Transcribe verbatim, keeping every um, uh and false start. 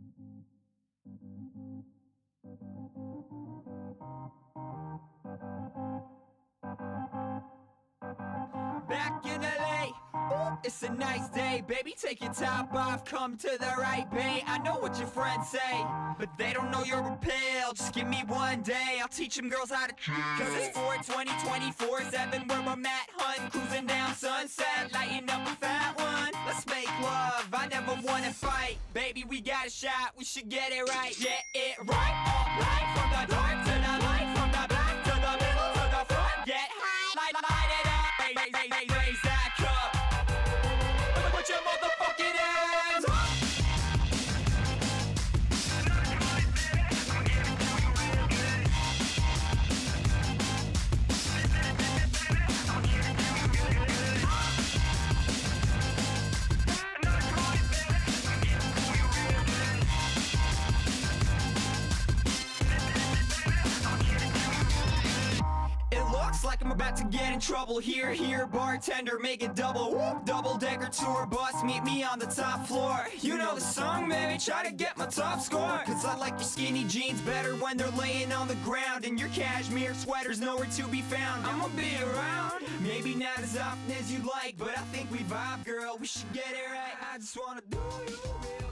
Back in L A, ooh, it's a nice day. Baby, take your top off, come to the right bay. I know what your friends say, but they don't know you're a pill. Just give me one day, I'll teach them girls how to chill. Cause it's four twenty, twenty-four seven where I'm at, hun. Cruising down Sunset, lighting up a fat one. Let's make love, I never wanna fight. Baby, we got a shot, we should get it right. Get it right, all night. From the dark to the light, from the back to the middle to the front. Get high, light, light it up. Raise, raise, raise, raise that cup. Put your motherfucking hands up. Like I'm about to get in trouble. Here, here, bartender, make it double. Whoop, double decker tour bus, meet me on the top floor. You know the song, baby, try to get my top score. Cause I like your skinny jeans better when they're laying on the ground, and your cashmere sweater's nowhere to be found. I'ma be around, maybe not as often as you like, but I think we vibe, girl, we should get it right. I just wanna do you real